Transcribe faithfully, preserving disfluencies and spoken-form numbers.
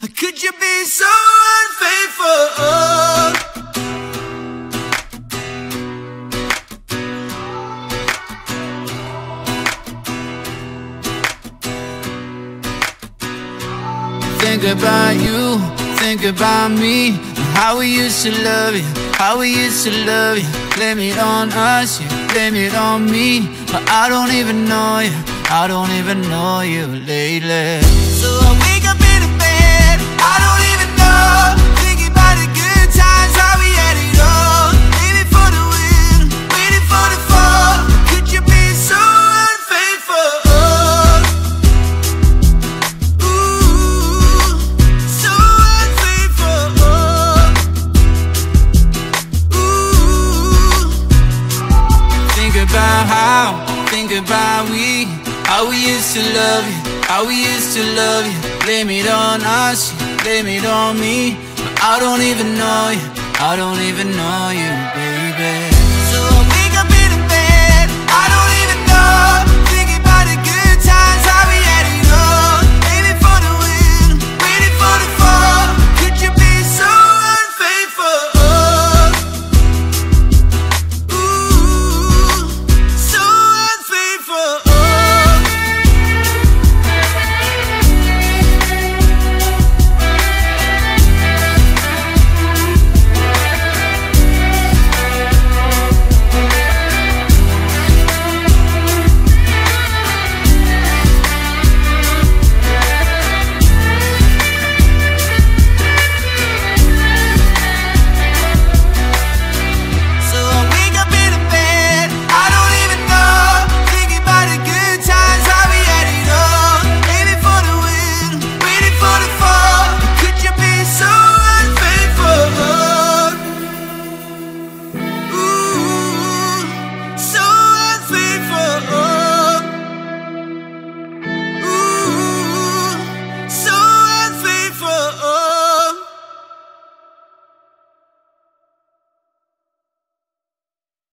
Could you be so unfaithful? Oh. Think about you, think about me, how we used to love you, how we used to love you. Blame it on us, you blame it on me, but I don't even know you, I don't even know you lately. So I wake up in the bed, I don't even know, thinking about the good times, how we had it all. Aiming for the win, waiting for the fall. Could you be so unfaithful? About how, think about we, how we used to love you, how we used to love you. Blame it on us, blame it on me, but I don't even know you, I don't even know you, baby.